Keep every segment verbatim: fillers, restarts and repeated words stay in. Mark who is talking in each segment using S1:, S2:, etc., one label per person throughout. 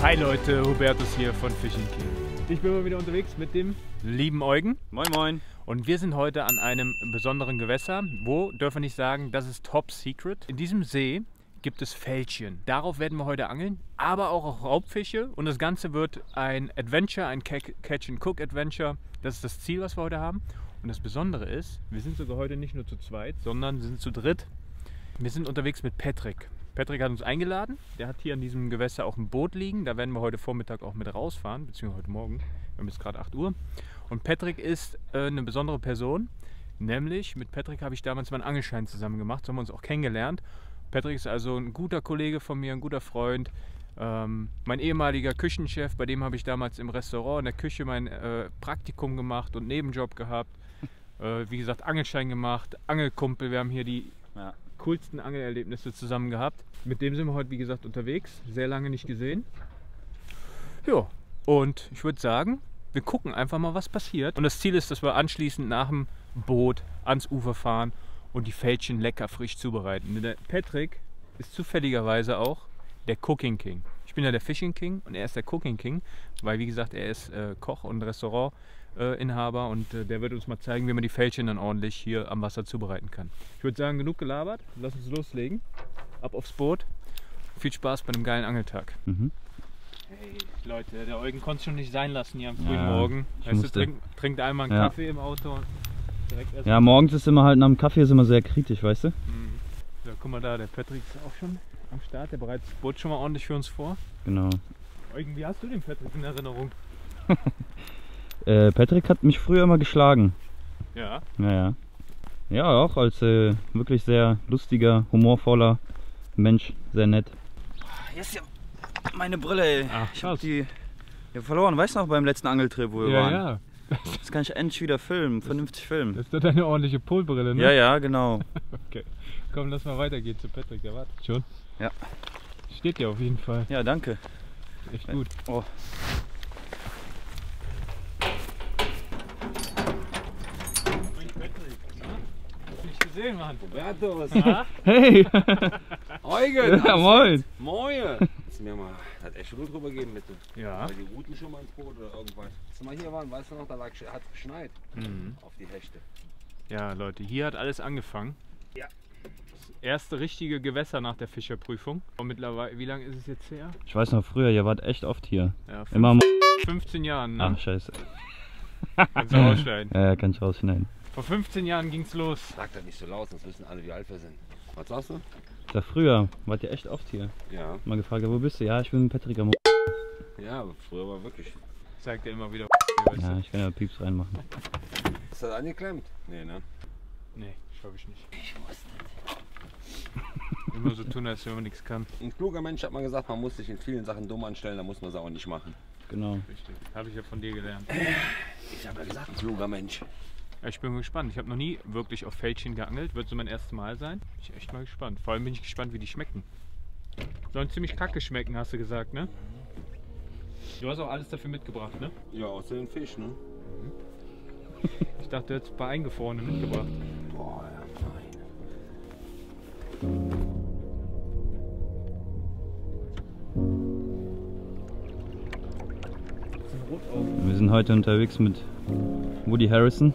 S1: Hi Leute, Hubertus hier von Fishing King. Ich bin mal wieder unterwegs mit dem lieben Eugen.
S2: Moin moin.
S1: Und wir sind heute an einem besonderen Gewässer. Wo, dürfen wir nicht sagen, das ist Top Secret. In diesem See gibt es Felchen. Darauf werden wir heute angeln, aber auch Raubfische. Und das Ganze wird ein Adventure, ein Catch-and-Cook-Adventure. Das ist das Ziel, was wir heute haben. Und das Besondere ist, wir sind sogar heute nicht nur zu zweit, sondern sind zu dritt. Wir sind unterwegs mit Patrick. Patrick hat uns eingeladen. Der hat hier an diesem Gewässer auch ein Boot liegen. Da werden wir heute Vormittag auch mit rausfahren, beziehungsweise heute Morgen. Wir haben jetzt gerade acht Uhr. Und Patrick ist äh, eine besondere Person. Nämlich, mit Patrick habe ich damals meinen Angelschein zusammen gemacht. So haben wir uns auch kennengelernt. Patrick ist also ein guter Kollege von mir, ein guter Freund. Ähm, mein ehemaliger Küchenchef, bei dem habe ich damals im Restaurant in der Küche mein äh, Praktikum gemacht und Nebenjob gehabt. Äh, wie gesagt, Angelschein gemacht, Angelkumpel. Wir haben hier die ja. coolsten Angelerlebnisse zusammen gehabt. Mit dem sind wir heute, wie gesagt, unterwegs. Sehr lange nicht gesehen. Ja, und ich würde sagen, wir gucken einfach mal, was passiert. Und das Ziel ist, dass wir anschließend nach dem Boot ans Ufer fahren und die Felchen lecker frisch zubereiten. Der Patrick ist zufälligerweise auch der Cooking King. Ich bin ja der Fishing King und er ist der Cooking King, weil, wie gesagt, er ist äh, Koch und Restaurantinhaber äh, und äh, der wird uns mal zeigen, wie man die Felchen dann ordentlich hier am Wasser zubereiten kann. Ich würde sagen, genug gelabert. Lass uns loslegen. Ab aufs Boot. Viel Spaß bei einem geilen Angeltag. Mhm. Hey Leute, der Eugen konnte es schon nicht sein lassen hier am frühen ja, Morgen. Weißt du, trink, trinkt einmal einen ja. Kaffee im Auto. Und direkt erst
S2: ja, morgens ist immer halt nach dem Kaffee ist immer sehr kritisch, weißt du?
S1: Mhm. So, guck mal da, der Patrick ist auch schon am Start. Der bereitet das Boot schon mal ordentlich für uns vor.
S2: Genau.
S1: Eugen, wie hast du den Patrick in Erinnerung?
S2: äh, Patrick hat mich früher immer geschlagen.
S1: Ja?
S2: Naja. Ja, auch als äh, wirklich sehr lustiger, humorvoller Mensch. Sehr nett. Hier ist ja meine Brille, ey.
S1: Ach,
S2: ich hab die ja, verloren. Weißt du noch beim letzten Angeltrip, wo wir
S1: ja,
S2: waren?
S1: Ja,
S2: das kann ich endlich wieder filmen, vernünftig filmen.
S1: Das ist doch deine ordentliche Polbrille, ne?
S2: Ja, ja, genau.
S1: Okay. Komm, lass mal weitergehen zu Patrick, der wartet schon.
S2: Ja.
S1: Steht ja auf jeden Fall.
S2: Ja, danke.
S1: Echt gut.
S2: Oh.
S1: Gesehen, Mann.
S3: Hubertus.
S2: Hey!
S3: Eugen!
S2: Ja, moin!
S3: Moin! Kannst du mir mal das echt gut drüber geben, bitte?
S1: Ja.
S3: Weil die Routen schon mal ins Boot oder irgendwas. Als wir mal hier waren, weißt du noch, da lag, hat es geschneit.
S1: Mhm.
S3: Auf die Hechte.
S1: Ja, Leute, hier hat alles angefangen.
S3: Ja.
S1: Das erste richtige Gewässer nach der Fischerprüfung. Und mittlerweile, wie lange ist es jetzt her?
S2: Ich weiß noch früher, ihr wart echt oft hier.
S1: Ja, fünf,
S2: Immer
S1: fünfzehn Jahren, ne?
S2: Ach, scheiße.
S1: Kannst du rausschneiden.
S2: Ja, kann ich rausschneiden.
S1: Vor fünfzehn Jahren ging's los.
S3: Sag das nicht so laut, sonst wissen alle, wie alt wir sind. Was sagst du?
S2: Da früher wart ihr echt oft hier.
S3: Ja.
S2: Mal gefragt, wo bist du? Ja, ich bin mit Patrick am.
S3: Ja, aber früher war wirklich.
S1: Sagt er immer wieder.
S2: Ja, ich kann ja Pieps reinmachen.
S3: Ist das angeklemmt? Nee, ne?
S1: Nee, glaube ich nicht. Ich wusste nicht. Immer so tun, als wenn man nichts kann.
S3: Ein kluger Mensch hat mal gesagt, man muss sich in vielen Sachen dumm anstellen, da muss man es auch nicht machen.
S2: Genau.
S1: Richtig. Habe ich ja von dir gelernt.
S3: Ich habe ja gesagt, ein kluger Mensch.
S1: Ja, ich bin gespannt. Ich habe noch nie wirklich auf Felchen geangelt. Wird so mein erstes Mal sein. Bin ich echt mal gespannt. Vor allem bin ich gespannt, wie die schmecken. Sollen ziemlich kacke schmecken, hast du gesagt, ne? Du hast auch alles dafür mitgebracht, ne?
S3: Ja, außer den Fisch, ne?
S1: Ich dachte, du hättest ein paar eingefrorene mitgebracht.
S3: Boah, ja,
S2: Wir sind heute unterwegs mit Woody Harrison.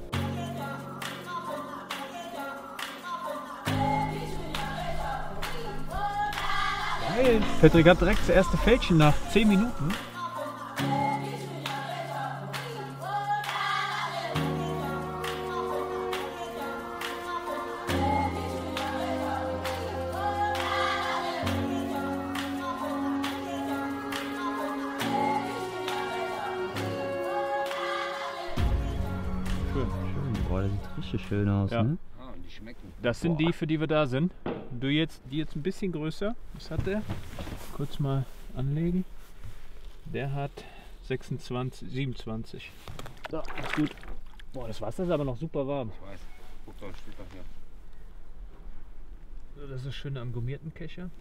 S1: Geil! Patrick hat direkt das erste Felchen nach zehn Minuten.
S2: Boah, das sieht richtig schön aus,
S1: ja.
S2: Ne?
S3: Ah, und die schmecken.
S1: Das sind
S3: Boah.
S1: die, für die wir da sind. Du jetzt, die jetzt ein bisschen größer. Was hat der? Kurz mal anlegen. Der hat sechsundzwanzig, siebenundzwanzig. So, ist gut. Boah, das Wasser ist aber noch super warm.
S3: Ich weiß. Guck doch, steht doch hier.
S1: So, das ist das Schöne am gummierten Kescher.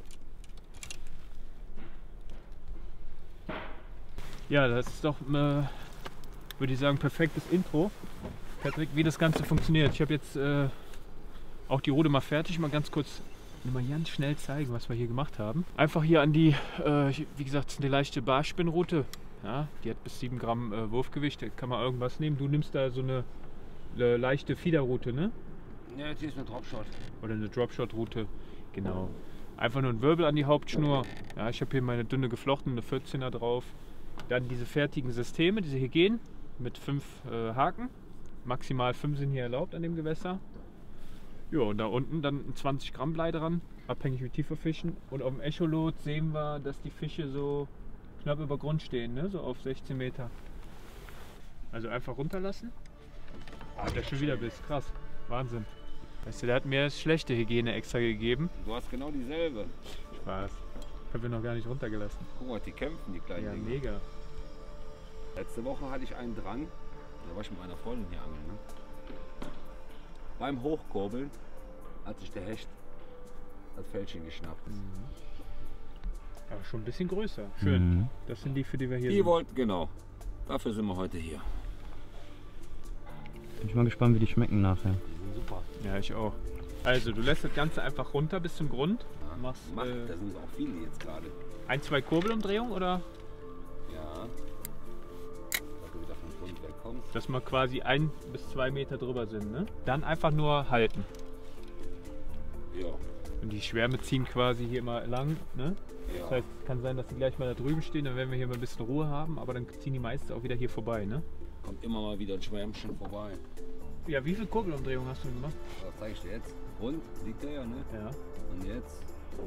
S1: Ja, das ist doch, äh, würde ich sagen, perfektes Intro. Patrick, wie das Ganze funktioniert. Ich habe jetzt äh, auch die Rode mal fertig, mal ganz kurz will mal ganz schnell zeigen, was wir hier gemacht haben. Einfach hier an die, äh, wie gesagt, eine leichte Barspinnroute. Ja, die hat bis sieben Gramm äh, Wurfgewicht, da kann man irgendwas nehmen. Du nimmst da so eine, eine leichte Fiederroute, ne?
S3: Ja, jetzt hier ist eine Dropshot.
S1: Oder eine Dropshot-Route, genau. Einfach nur ein Wirbel an die Hauptschnur. Ja, ich habe hier meine dünne geflochtene vierzehner drauf. Dann diese fertigen Systeme, diese hier gehen, mit fünf äh, Haken. Maximal fünf sind hier erlaubt an dem Gewässer. Ja, und da unten dann ein zwanzig Gramm Blei dran, abhängig wie tief wir fischen. Und auf dem Echolot sehen wir, dass die Fische so knapp über Grund stehen, ne? So auf sechzehn Meter. Also einfach runterlassen. Ah, der schon wieder bist, krass, Wahnsinn. Weißt du, der hat mir das schlechte Hygiene extra gegeben.
S3: Du hast genau dieselbe.
S1: Spaß. Ich habe ihn noch gar nicht runtergelassen.
S3: Guck mal, die kämpfen, die kleinen
S1: Ja,
S3: Dinger.
S1: mega.
S3: Letzte Woche hatte ich einen dran. Da war ich mit meiner Freundin hier angeln. Ne? Beim Hochkurbeln hat sich der Hecht das Fältchen geschnappt.
S1: Aber schon ein bisschen größer. Schön.
S2: Mhm.
S1: Das sind die, für die wir hier
S3: Die
S1: sind.
S3: wollten, genau. Dafür sind wir heute hier.
S2: Bin ich mal gespannt, wie die schmecken nachher.
S3: Die sind super.
S1: Ja, ich auch. Also, du lässt das Ganze einfach runter bis zum Grund.
S3: Ja,
S1: Machst
S3: Mach,
S1: äh,
S3: da sind auch viele jetzt gerade.
S1: ein, zwei Kurbelumdrehungen oder
S3: Ja. Dass du wieder vom Grund wegkommst.
S1: dass wir quasi ein bis zwei Meter drüber sind. Ne? Dann einfach nur halten.
S3: Ja.
S1: Und die Schwärme ziehen quasi hier immer lang. Ne?
S3: Ja.
S1: Das heißt, es kann sein, dass die gleich mal da drüben stehen, dann werden wir hier mal ein bisschen Ruhe haben, aber dann ziehen die meisten auch wieder hier vorbei. Ne?
S3: Kommt immer mal wieder ein Schwärmchen vorbei.
S1: Ja, wie viele Kurbelumdrehungen hast du gemacht?
S3: Das zeige ich dir jetzt. Rund liegt der ja, ne?
S1: Ja.
S3: Und jetzt?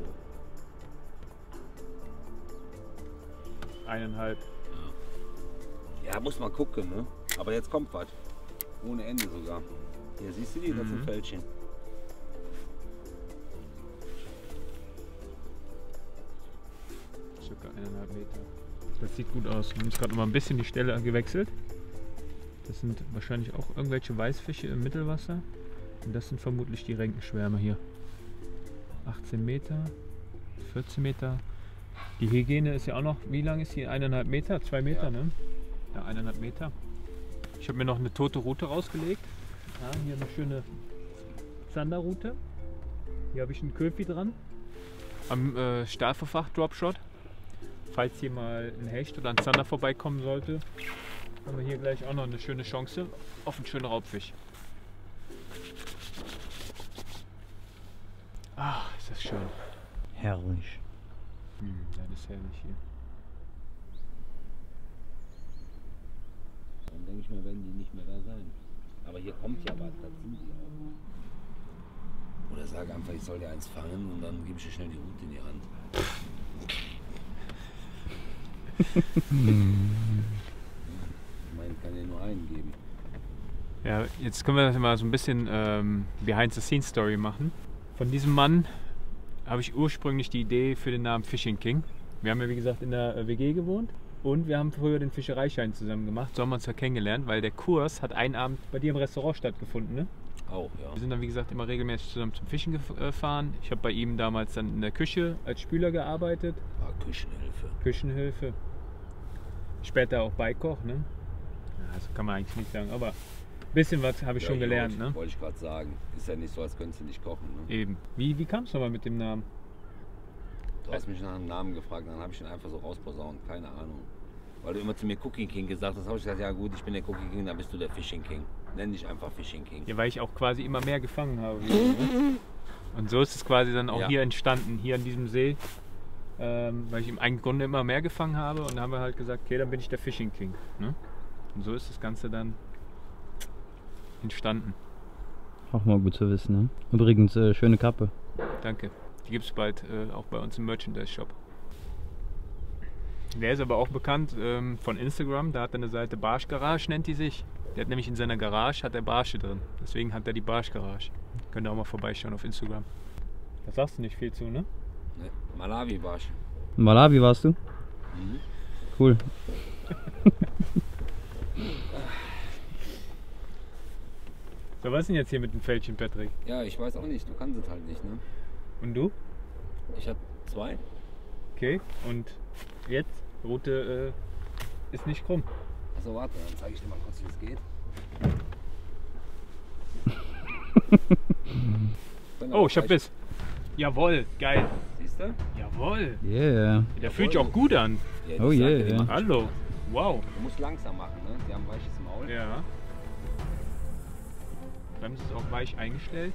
S1: Eineinhalb.
S3: Ja, muss mal gucken, ne? Aber jetzt kommt was. Ohne Ende sogar. Hier siehst du die, das
S1: Mhm.
S3: sind Fältchen.
S1: Circa eineinhalb Meter. Das sieht gut aus. Wir haben jetzt gerade noch mal ein bisschen die Stelle gewechselt. Das sind wahrscheinlich auch irgendwelche Weißfische im Mittelwasser. Und das sind vermutlich die Renkenschwärme hier. achtzehn Meter, vierzehn Meter. Die Hygiene ist ja auch noch, wie lang ist die? Eineinhalb Meter? Zwei Meter,
S3: Ja.
S1: ne? Ja, eineinhalb Meter. Ich habe mir noch eine tote Route rausgelegt. Ja, hier eine schöne Zanderroute. Hier habe ich einen Köpi dran. Am äh, Stahlverfach Dropshot. Falls hier mal ein Hecht oder ein Zander vorbeikommen sollte, haben wir hier gleich auch noch eine schöne Chance auf einen schönen Raubfisch. Ach, ist das schön.
S2: Herrlich.
S1: Hm, ja, das ist herrlich hier.
S3: Dann denke ich mir, werden die nicht mehr da sein. Aber hier kommt ja was, das sind die auch. Oder sag einfach, ich soll dir eins fangen und dann gebe ich dir schnell die Route in die Hand. Ich meine, ich kann dir nur einen geben.
S1: Ja, jetzt können wir mal so ein bisschen ähm, Behind-the-Scenes-Story machen. Von diesem Mann habe ich ursprünglich die Idee für den Namen Fishing King. Wir haben ja wie gesagt in der W G gewohnt und wir haben früher den Fischereischein zusammen gemacht. So haben wir uns ja kennengelernt, weil der Kurs hat einen Abend bei dir im Restaurant stattgefunden. Ne?
S3: Auch, ja.
S1: Wir sind dann wie gesagt immer regelmäßig zusammen zum Fischen gefahren. Ich habe bei ihm damals dann in der Küche als Spüler gearbeitet.
S3: War Küchenhilfe.
S1: Küchenhilfe. Später auch Beikoch. Ne? Ja, das kann man eigentlich nicht sagen, aber ein bisschen was habe ich
S3: Ja,
S1: schon
S3: gut,
S1: gelernt. Ne?
S3: Wollte ich gerade sagen. Ist ja nicht so, als könntest du nicht kochen. Ne?
S1: Eben. Wie, wie kam es nochmal mit dem Namen?
S3: Du hast mich nach einem Namen gefragt, dann habe ich ihn einfach so rausposaunt. Keine Ahnung. Weil du immer zu mir Cooking King gesagt hast, habe ich gesagt, ja gut, ich bin der Cooking King, dann bist du der Fishing King. Nenn dich einfach Fishing King.
S1: Ja, weil ich auch quasi immer mehr gefangen habe. Ne? Und so ist es quasi dann auch
S3: Ja.
S1: hier entstanden, hier an diesem See. Ähm, weil ich im eigenen Grunde immer mehr gefangen habe und dann haben wir halt gesagt, okay, dann bin ich der Fishing King. Ne? Und so ist das Ganze dann entstanden.
S2: Auch mal gut zu wissen, ne? Übrigens, äh, schöne Kappe.
S1: Danke. Die gibt es bald äh, auch bei uns im Merchandise-Shop. Der ist aber auch bekannt ähm, von Instagram. Da hat er eine Seite Barsch Garage, nennt die sich. Der hat nämlich in seiner Garage hat er Barsche drin. Deswegen hat er die Barsch Garage. Könnt ihr auch mal vorbeischauen auf Instagram. Da sagst du nicht viel zu, ne?
S3: Ne? Malawi-Barsch.
S2: In Malawi warst du?
S3: Mhm.
S2: Cool.
S1: So, was ist denn jetzt hier mit dem Fältchen, Patrick?
S3: Ja, ich weiß auch nicht, du kannst es halt nicht, ne?
S1: Und du?
S3: Ich hab zwei.
S1: Okay. Und jetzt? Route äh, ist nicht krumm.
S3: Achso, warte, dann zeige ich dir mal kurz, wie es geht.
S1: Oh, ich hab Biss. Jawohl, geil.
S3: Siehst du?
S1: Jawohl.
S2: Yeah.
S1: Der fühlt sich auch gut an.
S3: Ja,
S2: Oh
S3: ich
S2: je,
S3: sagte, die
S2: ja.
S3: machen
S1: Hallo.
S3: Spaß.
S1: Wow.
S3: Du musst langsam machen, ne? Die haben weiches Maul.
S1: Ja. Bremse ist auch weich eingestellt.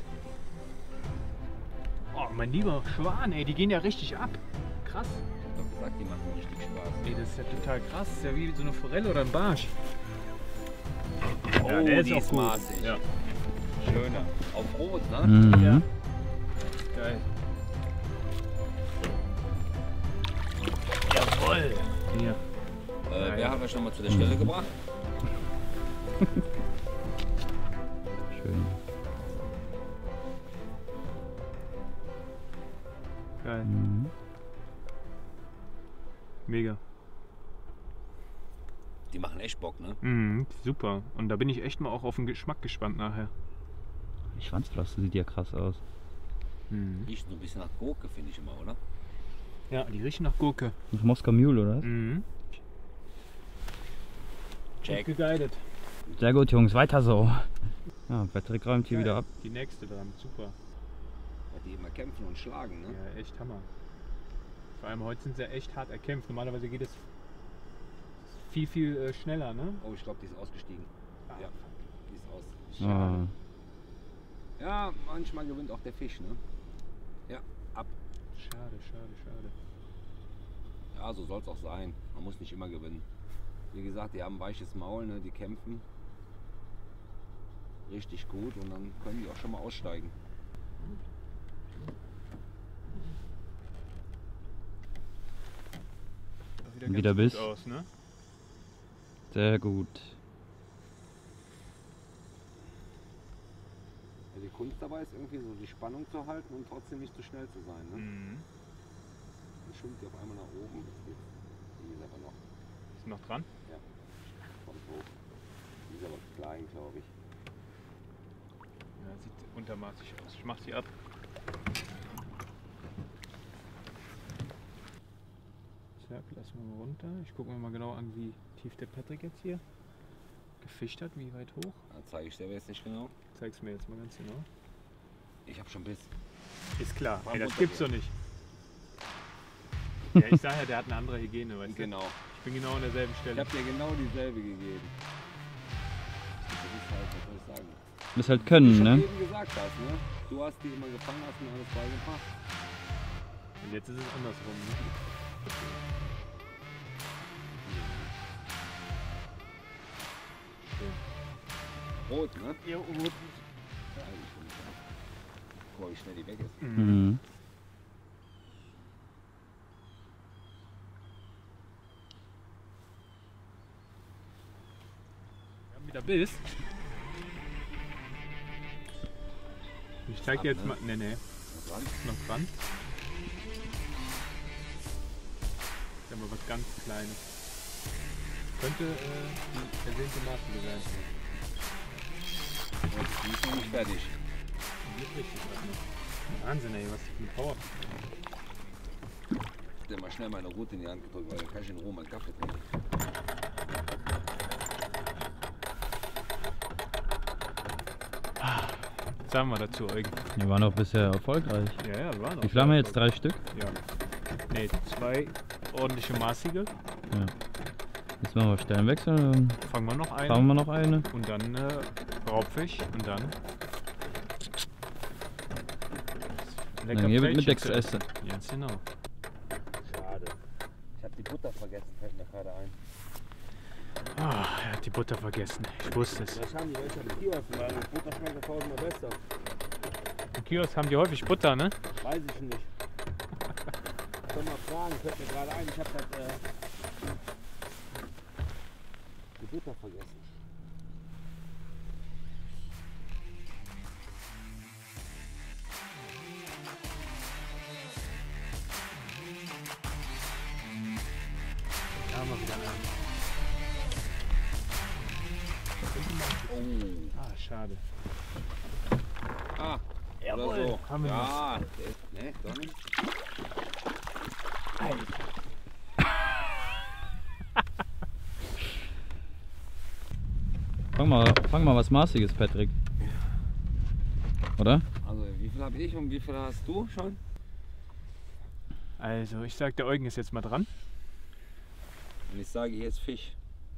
S1: Oh, mein lieber Schwan, ey, die gehen ja richtig ab. Krass.
S3: Ich hab doch gesagt, die machen richtig Spaß.
S1: Ey, das ist ja total krass. Das ist ja wie so eine Forelle oder ein Barsch.
S3: Oh,
S1: Ja, der ist
S3: die
S1: auch
S3: ist
S1: gut.
S3: maßig.
S1: Ja.
S3: Schöner. Auf Rot, ne?
S2: Mhm.
S1: Ja. Geil. Jawohl. Hier.
S3: Äh, wer haben wir schon mal zu der Stelle gebracht?
S2: Schön.
S1: Geil.
S2: Mhm.
S1: Mega.
S3: Die machen echt Bock, ne?
S1: Mhm, super. Und da bin ich echt mal auch auf den Geschmack gespannt nachher.
S2: Die Schwanzflosse sieht ja krass aus.
S1: Mhm.
S3: Riecht so ein bisschen nach Gurke, finde ich immer, oder?
S1: Ja, die riechen nach Gurke.
S2: Nach Moskau Mule, oder? was?
S1: Mhm.
S3: Check.
S1: Gut geguidet.
S2: Sehr gut, Jungs, weiter so. Ja, Patrick räumt hier
S1: Geil.
S2: wieder ab.
S1: Die nächste dran, super.
S3: Weil die immer kämpfen und schlagen, ne?
S1: Ja, echt Hammer. Vor allem heute sind sie ja echt hart erkämpft. Normalerweise geht es viel, viel äh, schneller, ne?
S3: Oh, ich glaube, die ist ausgestiegen. Ja, die ist aus.
S2: Ah,
S3: Ja, manchmal gewinnt auch der Fisch, ne? Ja, ab.
S1: Schade, schade, schade.
S3: Ja, so soll es auch sein. Man muss nicht immer gewinnen. Wie gesagt, die haben ein weiches Maul, ne? Die kämpfen richtig gut und dann können die auch schon mal aussteigen.
S1: Wieder,
S2: Wieder
S1: ganz
S2: Biss.
S1: gut aus, ne?
S2: sehr gut.
S3: Ja, die Kunst dabei ist irgendwie so die Spannung zu halten und trotzdem nicht zu schnell zu sein, ne?
S1: Mhm.
S3: Dann schwimmt die auf einmal nach oben. Jetzt geht's. Die ist aber noch,
S1: Ist noch dran?
S3: kommt hoch. Die ist aber klein, glaube ich.
S1: Ja, sieht untermaßig aus. Ich mach sie ab. Zack, lassen wir mal runter. Ich gucke mir mal genau an, wie tief der Patrick jetzt hier gefischt hat, wie weit hoch.
S3: Dann zeige ich selber jetzt nicht genau.
S1: Zeig's mir jetzt mal ganz genau.
S3: Ich habe schon Biss.
S1: Ist klar,
S3: War
S1: ey, das
S3: Mutter
S1: gibt's
S3: hier.
S1: doch nicht. Ja, ich sag ja, der hat eine andere Hygiene, weißt du?
S3: Genau.
S1: Ich bin genau an derselben
S3: Ich
S1: Stelle.
S3: habe dir genau dieselbe gegeben. Das ist halt, was soll ich sagen?
S2: Das halt
S3: Ich
S2: können,
S3: hab
S2: ne?
S3: eben gesagt hast, ne? Du hast die immer gefangen, hast mir alles beigebracht.
S1: Und jetzt ist es andersrum. Ne? Schön.
S3: Rot, ne?
S1: Ja, rot.
S3: Ja, ich will nicht sagen. Guck mal, wie schnell die weg ist.
S2: Mhm.
S1: Wir haben wieder Biss. Ich zeig dir jetzt
S3: Ab,
S1: mal.
S3: ne?
S1: Ne, ne,
S3: Was dran?
S1: ist noch dran. Wir haben aber was ganz Kleines. Könnte äh, die ersehnte Maße sein.
S3: Und die ist noch nicht fertig.
S1: Die ist richtig was noch. Wahnsinn, ey, was für eine Power.
S3: Ich hab dir mal schnell meine Rute in die Hand gedrückt, weil dann kann ich in Ruhe meinen Kaffee trinken.
S1: Was sagen wir dazu, Eugen?
S2: Wir waren auch bisher erfolgreich.
S1: Ja, ja, wir waren auch.
S2: Wie viel haben wir jetzt? Drei Stück?
S1: Ja. Ne, zwei ordentliche maßige.
S2: Ja. Jetzt machen wir Stellenwechsel, dann
S1: Fangen wir noch eine.
S2: fangen wir noch eine.
S1: Und dann äh, Raubfisch und dann.
S2: Dann hier wird mit
S1: Fleischschütze.
S2: Dex essen.
S1: Ganz genau.
S3: Schade. Ich habe die Butter vergessen, fällt mir gerade ein.
S1: Ah, er hat die Butter vergessen. Ich wusste es.
S3: Das haben die welche am Kiosk, weil Butter schmeckt tausendmal besser.
S1: Im Kiosk haben die häufig Butter, ne?
S3: Weiß ich nicht. Können mal fragen, fällt mir gerade ein. Ich habe halt äh, die Butter vergessen.
S1: Da haben wir wieder einen.
S3: Oh.
S1: Ah, schade.
S3: Ah,
S1: Jawohl,
S3: oder so.
S1: haben wir
S3: Ja, der ist, ne, doch nicht.
S2: Fang mal, fang mal was Maßiges, Patrick. Oder?
S3: Also, wie viel habe ich und wie viel hast du schon?
S1: Also, ich sag, der Eugen ist jetzt mal dran.
S3: Und ich sage, hier ist Fisch.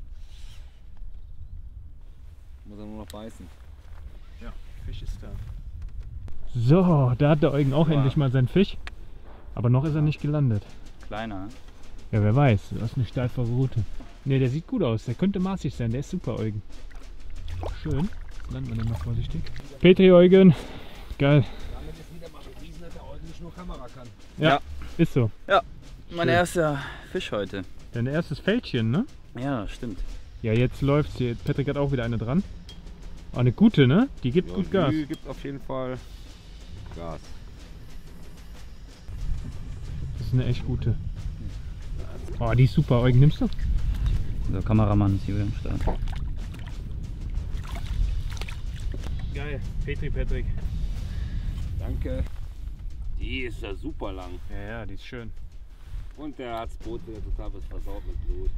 S3: Muss er nur noch beißen.
S1: Ja, Fisch ist da. So, da hat der Eugen auch
S2: Wow.
S1: endlich mal seinen Fisch. Aber noch ist er nicht gelandet.
S2: Kleiner, ne?
S1: Ja, wer weiß. Das ist eine steifere Route. Ne, der sieht gut aus. Der könnte maßig sein. Der ist super, Eugen. Schön. Jetzt landen wir den mal vorsichtig. Petri, Eugen. Geil.
S3: Damit ist wieder mal bewiesen, dass der Eugen nicht nur Kamera kann.
S1: Ja,
S2: Ja.
S1: ist so.
S2: Ja, mein
S1: Schön.
S2: erster Fisch heute.
S1: Dein erstes Fältchen, ne?
S2: Ja, stimmt.
S1: Ja, jetzt läuft's hier. Patrick hat auch wieder eine dran. Oh, eine gute, ne? Die gibt gut Gas.
S3: Die gibt auf jeden Fall Gas.
S1: Das ist eine echt gute. Oh, die ist super. Eugen, nimmst du?
S2: Der Kameramann ist hier wieder am Start.
S1: Geil. Petri, Patrick.
S3: Danke. Die ist ja super lang.
S1: Ja, ja, die ist schön.
S3: Und der hat das Boot wieder total versaut mit Blut.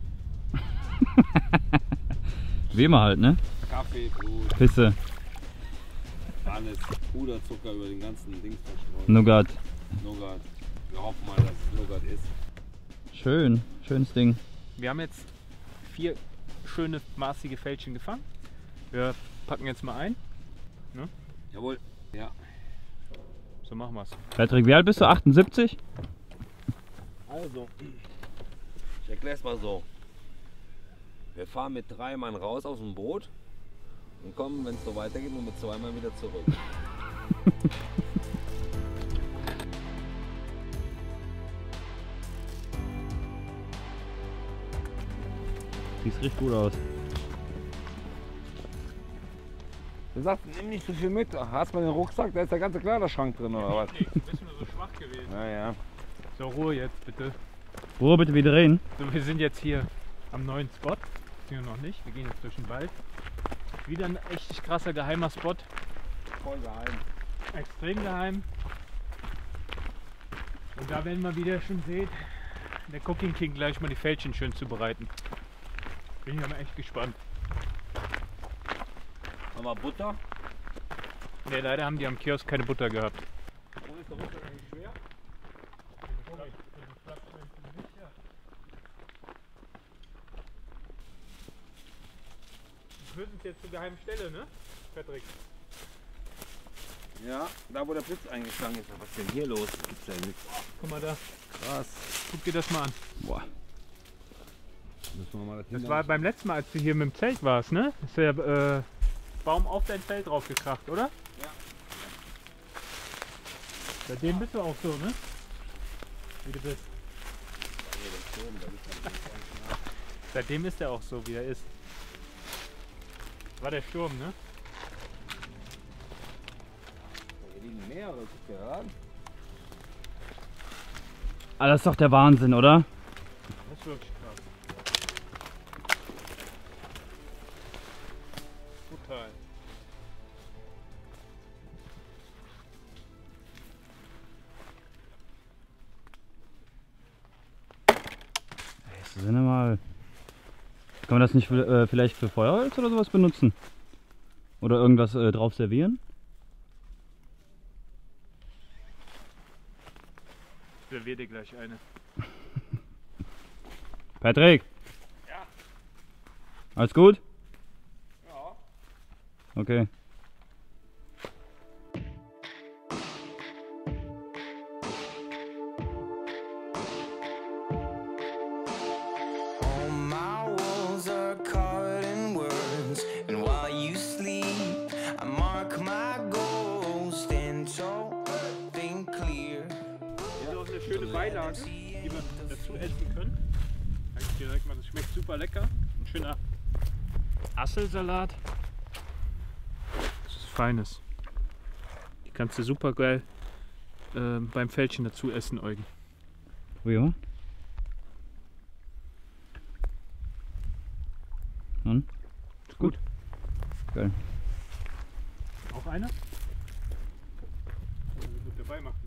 S2: Wie immer halt, ne?
S3: Kaffee, Blut,
S2: Pisse,
S3: alles. Puderzucker über den ganzen Dings verstreut.
S2: Nougat.
S3: Nougat. Wir hoffen mal, dass es Nougat ist.
S2: Schön, schönes Ding.
S1: Wir haben jetzt vier schöne, maßige Fältchen gefangen. Wir packen jetzt mal ein.
S3: Jawohl. Ja.
S1: So machen wir's.
S2: Patrick, wie alt bist du? achtundsiebzig?
S3: Also, ich erkläre es mal so. Wir fahren mit drei Mann raus aus dem Boot und kommen, wenn es so weitergeht, nur mit zwei Mann wieder zurück.
S2: Sieht richtig gut aus.
S3: Du sagst, nimm nicht so viel mit. Hast du mal den Rucksack? Da ist der ganze Kleiderschrank drin oder was?
S1: Nee, bist nur so schwach gewesen.
S3: Naja.
S1: So, Ruhe jetzt bitte.
S2: Ruhe bitte wieder drehen.
S1: So, wir sind jetzt hier am neuen Spot. Sind wir noch nicht. Wir gehen jetzt durch den Wald. Wieder ein echt krasser geheimer Spot.
S3: Voll geheim.
S1: Extrem geheim. Und da werden wir wieder schon sehen, der Cooking King gleich mal die Fältchen schön zubereiten. Bin ich aber echt gespannt.
S3: Haben wir Butter?
S1: Ne, leider haben die am Kiosk keine Butter gehabt.
S3: Wo ist der Rucksack eigentlich schwer?
S1: Wir sind jetzt zur geheimen Stelle, ne, Patrick?
S3: Ja, da wo der Blitz eingeschlagen ist. Was ist denn hier los? Gibt's ja nichts.
S1: Guck mal da.
S3: Krass.
S1: Guck dir das mal an.
S2: Boah.
S3: Müssen wir mal das
S1: Das
S3: Ding
S1: war beim letzten Mal, als du hier mit dem Zelt warst, ne? Ist der äh, Baum auf dein Zelt drauf gekracht, oder?
S3: Ja.
S1: Seitdem bist du auch so, ne? Wie du bist. Seitdem ist er auch so, wie er ist. War der Sturm, ne?
S3: Hier liegen mehr oder guck dir ran?
S2: Ah, das ist doch der Wahnsinn, oder?
S1: Das ist wirklich krass. Total.
S2: Das sind ja mal. Kann man das nicht für, äh, vielleicht für Feuerholz oder sowas benutzen? Oder irgendwas äh, drauf servieren?
S1: Ich serviere dir gleich eine.
S2: Patrick!
S1: Ja.
S2: Alles gut?
S1: Ja.
S2: Okay.
S4: All my walls are covered in words, and while you sleep, I mark my goals, stand tall, think clear.
S1: Hier ist auch eine schöne Beilage, die wir dazu essen können. Kann ich dir direkt mal, das schmeckt super lecker. Ein schöner Asselsalat. Das ist Feines. Die kannst du super geil äh, beim Fältchen dazu essen, Eugen.
S2: Probier mal. Und?
S1: Ist gut.
S2: Geil.
S1: Auch einer? Gut dabei machen.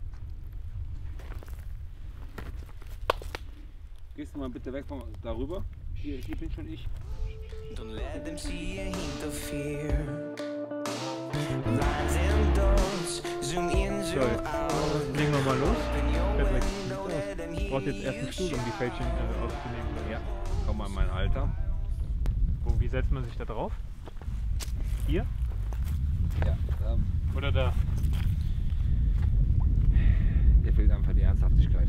S3: Gehst du mal bitte weg von darüber? Hier, hier bin schon ich.
S4: Don't let them see a hint of fear. Lines and dots, zoom in, zoom
S1: So,
S4: out.
S1: legen wir mal los.
S4: Open your
S1: Patrick,
S4: window, let them
S1: brauchst jetzt erst einen Stuhl, um die Fältchen äh, auszunehmen.
S3: Ja, komm mal in mein Alter.
S1: Wo, wie setzt man sich da drauf? Hier?
S3: Ja, da,
S1: Oder da?
S3: hier fehlt einfach die Ernsthaftigkeit.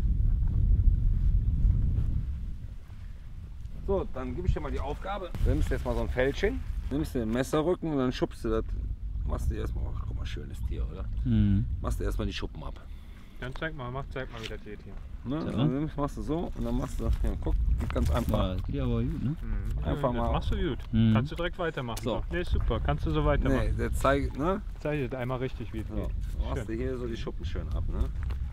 S3: So, dann gebe ich dir mal die Aufgabe. Du nimmst jetzt mal so ein Fältchen, nimmst den Messerrücken und dann schubst du das. Machst du erstmal, ach, guck mal, schönes Tier, oder?
S2: Mhm.
S3: Machst du erstmal die Schuppen ab.
S1: Dann zeig mal, mach, zeig mal, wie das geht hier.
S3: Ne?
S2: Ja.
S3: Dann nimmst, machst du so und dann machst du, ja, guck, geht ganz einfach.
S2: Ja, das geht aber gut, ne?
S1: Mhm.
S3: Einfach
S1: das
S3: mal-
S1: machst du gut.
S2: Mhm.
S1: Kannst du direkt weitermachen.
S3: So.
S1: Nee, super. Kannst du so weitermachen.
S3: Nee, der zeigt, ne?
S1: Zeig dir einmal richtig, wie es
S3: So,
S1: geht.
S3: dann machst du
S1: Schön.
S3: hier so die Schuppen schön ab, ne?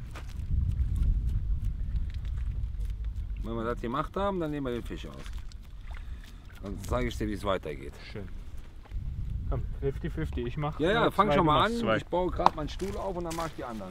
S3: Wenn wir das gemacht haben, dann nehmen wir den Fisch aus. Dann zeige ich dir, wie es weitergeht.
S1: Schön. Komm, fünfzig fünfzig. Ich mach.
S3: Ja, ja,
S1: äh,
S3: fang
S1: zwei,
S3: schon
S1: du
S3: mal
S1: machst
S3: an.
S1: zwei.
S3: Ich baue gerade meinen Stuhl auf und dann mache ich die anderen.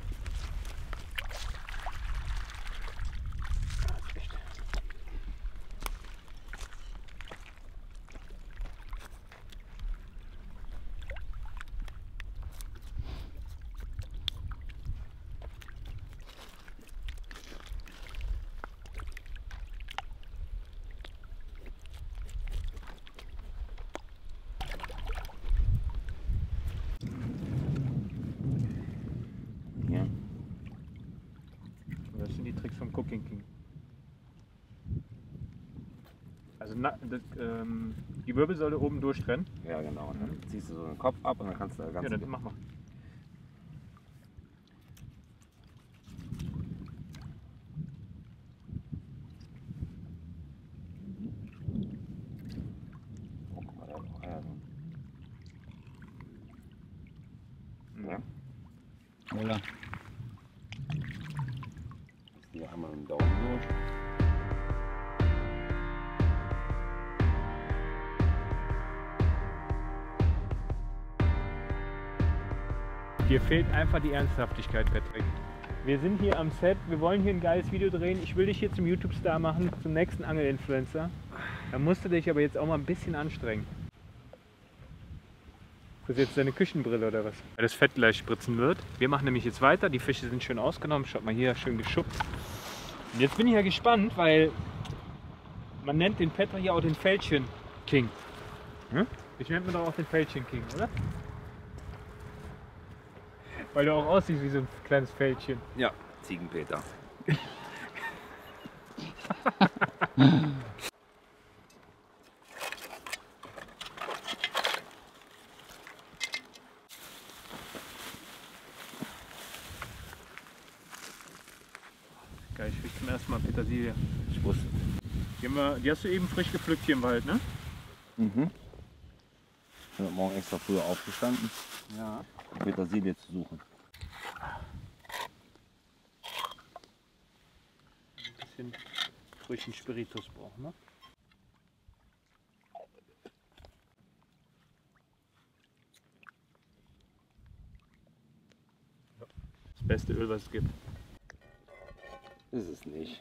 S3: Ja.
S1: Das sind die Tricks vom Cooking King. Also na, das, ähm, die Wirbelsäule oben durchtrennen.
S3: Ja, genau. Und dann ziehst du so den Kopf ab und dann kannst du da ganz.
S1: Ja, dann mach mal.
S3: Oh, guck mal, da hat auch Eier drin. Ja.
S2: Voilà.
S3: Jetzt hier einmal mit dem Daumen durch.
S1: Dir fehlt einfach die Ernsthaftigkeit, Patrick. Wir sind hier am Set, wir wollen hier ein geiles Video drehen. Ich will dich hier zum YouTube-Star machen, zum nächsten Angel-Influencer. Da musst du dich aber jetzt auch mal ein bisschen anstrengen. Das ist jetzt deine Küchenbrille oder was? Weil das Fett gleich spritzen wird. Wir machen nämlich jetzt weiter. Die Fische sind schön ausgenommen. Schaut mal hier, schön geschuppt. Und jetzt bin ich ja gespannt, weil man nennt den Patrick ja auch den Fältchen King. Hm? Ich nennt man doch auch den Fältchen King, oder? Weil du auch aussiehst wie so ein kleines Fältchen.
S3: Ja, Ziegenpeter.
S1: Geil, ich riech zum ersten Mal Petersilie.
S3: Ich wusste.
S1: Die, haben wir, die hast du eben frisch gepflückt hier im Wald, ne?
S3: Mhm. Ich bin heute Morgen extra früher aufgestanden,
S1: Ja.
S3: um Petersilie zu suchen.
S1: Ein bisschen frischen Spiritus brauchen wir. Das beste Öl, was es gibt.
S3: Ist es nicht.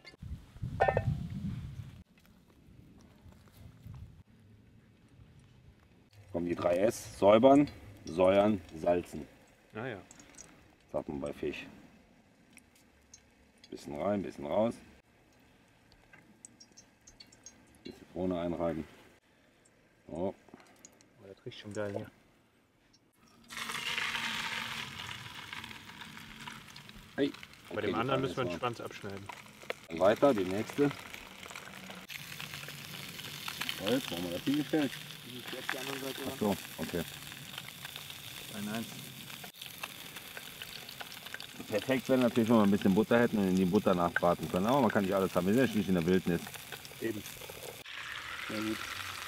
S3: Kommen die drei S. Säubern, säuern, salzen.
S1: Naja.
S3: Sagt man bei Fisch. Bisschen rein, bisschen raus. Bisschen Zitrone einreiben. So.
S1: Oh, das riecht schon geil hier.
S3: Hey.
S1: Bei
S3: Okay,
S1: dem
S3: die
S1: anderen
S3: Pfanne
S1: müssen wir
S3: ist
S1: den Schwanz abschneiden.
S3: warm. Weiter, die nächste. So, jetzt machen wir das hingestellt. Ach so, okay.
S1: Nein, nein.
S3: Perfekt wäre natürlich, wenn wir ein bisschen Butter hätten und in die Butter nachbraten können. Aber man kann nicht alles haben. Wir sind ja schließlich in der Wildnis.
S1: Eben.
S3: Sehr gut.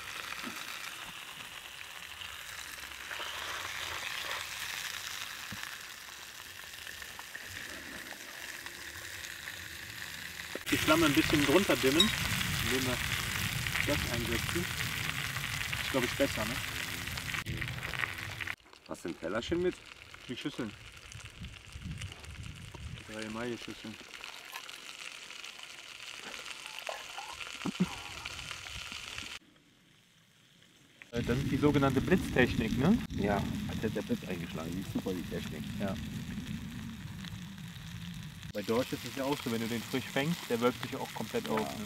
S1: Die Flamme ein bisschen drunter dimmen, indem wir das einsetzen. Ist, glaube ich, besser, ne?
S3: Hast du ein Tellerchen mit?
S1: Die Schüsseln. Drei Emaille-Schüsseln. Das ist die sogenannte Blitztechnik, ne?
S3: Ja, als hätte der Blitz eingeschlagen. Die ist super, die Technik.
S1: Ja. Bei Dorsch ist es ja auch so, wenn du den frisch fängst, der wölbt sich auch komplett
S3: Ja.
S1: auf. Ne?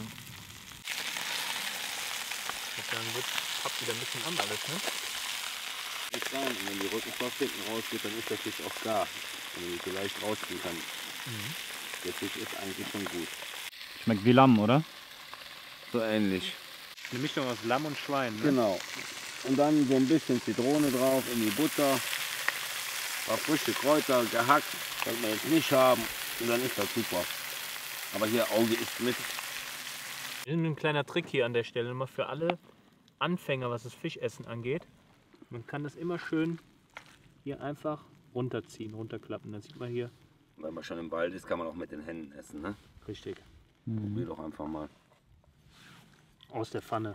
S1: Ich würde sagen, wird habt ihr da ein bisschen an alles, ne?
S3: Nicht sein. Und wenn die Rückenflosse hinten rausgeht, dann ist der Fisch auch da. Und man ihn vielleicht rausziehen kann.
S1: Mhm.
S3: Der Fisch ist eigentlich schon gut.
S2: Schmeckt wie Lamm, oder?
S3: So ähnlich.
S1: Eine Mischung aus Lamm und Schwein, ne?
S3: Genau. Und dann so ein bisschen Zitrone drauf in die Butter. Ein paar frische Kräuter gehackt, was wir jetzt nicht haben. Und dann ist das super. Aber hier Auge ist mit.
S1: Ein kleiner Trick hier an der Stelle nochmal für alle Anfänger, was das Fischessen angeht. Man kann das immer schön hier einfach runterziehen, runterklappen. Dann sieht man hier.
S3: Wenn man schon im Wald ist, kann man auch mit den Händen essen. Ne?
S1: Richtig.
S3: Probier doch einfach mal.
S1: Aus der Pfanne.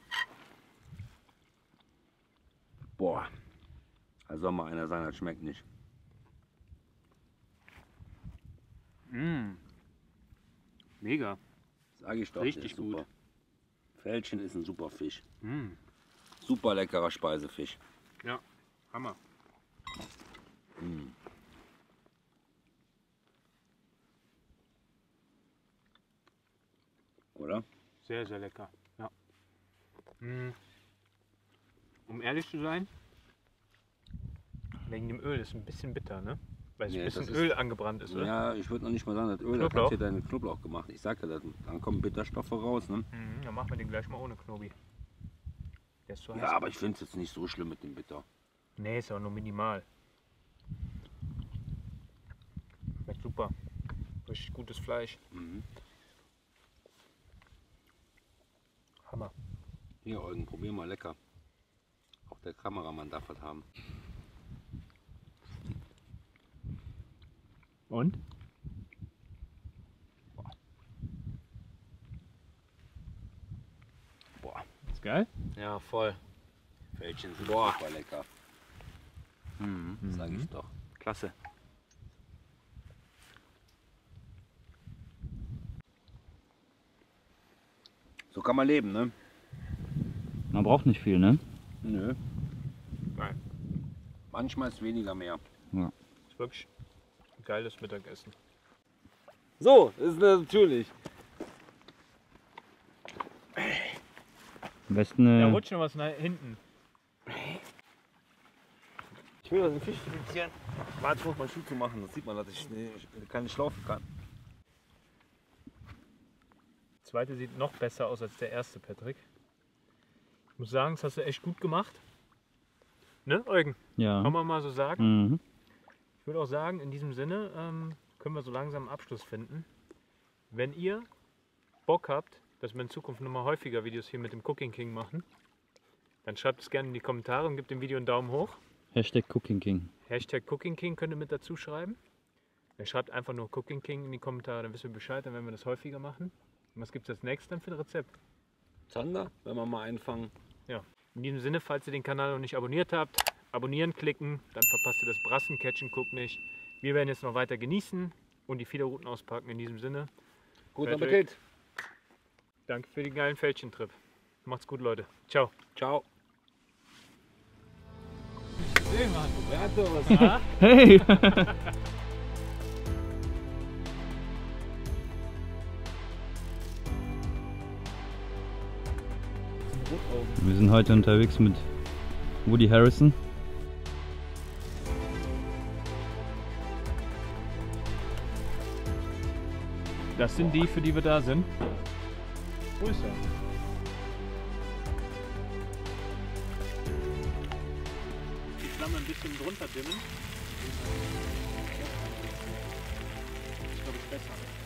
S3: Boah. Also soll mal einer sein, das schmeckt nicht.
S1: Mmh. Mega.
S3: Sag ich doch.
S1: Richtig
S3: ist super.
S1: gut.
S3: Felchen ist ein super Fisch.
S1: Mmh.
S3: Super leckerer Speisefisch.
S1: Ja, Hammer.
S3: Mm. Oder?
S1: Sehr, sehr lecker. Ja. Mmh. Um ehrlich zu sein, wegen dem Öl ist ein bisschen bitter, ne? Weil es
S3: Nee,
S1: ein bisschen
S3: das ist-
S1: Öl angebrannt ist, oder?
S3: Ja, ich würde noch nicht mal sagen, das Öl, das
S1: Knoblauch?
S3: hat hier deinen Knoblauch gemacht. Ich sagte, das, dann kommen Bitterstoffe raus. Ne?
S1: Mhm, dann machen wir den gleich mal ohne Knobi. Der ist zu heiß.
S3: Ja, aber ich finde es jetzt nicht so schlimm mit dem Bitter.
S1: Nee, ist auch nur minimal. Schmeckt super. Richtig gutes Fleisch.
S3: Mhm.
S1: Hammer.
S3: Hier, Eugen, probier mal lecker. Auch der Kameramann darf was haben.
S1: Und?
S3: Boah,
S1: Ist geil?
S3: ja, voll. Fältchen sind super lecker. Mhm. Sag ich doch.
S1: Klasse.
S3: So kann man leben, ne?
S2: Man braucht nicht viel, ne?
S3: Nö.
S1: Geil.
S3: Manchmal ist weniger mehr.
S1: Ist wirklich ein geiles Mittagessen.
S3: So, ist natürlich.
S2: Am besten
S1: Da
S2: äh,
S1: rutscht noch was nach hinten.
S3: Ich will den Fisch filetieren. Warte, ich muss meinen Schuh zu machen. Das sieht man, dass ich keine Schlaufe kann.
S1: Der zweite sieht noch besser aus als der erste, Patrick. Ich muss sagen, das hast du echt gut gemacht. Ne, Eugen?
S2: ja.
S1: Kann man mal so sagen.
S2: Mhm.
S1: Ich würde auch sagen, in diesem Sinne ähm, können wir so langsam einen Abschluss finden. Wenn ihr Bock habt, dass wir in Zukunft noch mal häufiger Videos hier mit dem Cooking King machen, dann schreibt es gerne in die Kommentare und gebt dem Video einen Daumen hoch.
S2: Hashtag Cooking King.
S1: Hashtag Cooking King könnt ihr mit dazu schreiben. Ihr schreibt einfach nur Cooking King in die Kommentare, dann wissen wir Bescheid, dann werden wir das häufiger machen. Und was gibt es als nächstes dann für ein Rezept?
S3: Zander, wenn wir mal einfangen.
S1: Ja. In diesem Sinne, falls ihr den Kanal noch nicht abonniert habt, abonnieren klicken, dann verpasst ihr das Brassen, Catchen, Cook nicht. Wir werden jetzt noch weiter genießen und die Fiederrouten auspacken. In diesem Sinne,
S3: Guten
S1: Patrick.
S3: Appetit.
S1: danke für den geilen Fältchentrip. Macht's gut, Leute. Ciao.
S3: Ciao.
S1: Sehen, Mann.
S3: Wer hat sowas?
S2: Hey! Wir sind heute unterwegs mit Woody Harrison.
S1: Das sind die, für die wir da sind. Wo ist er? Die Flamme ein bisschen drunter dimmen. Das ist, glaube ich, besser.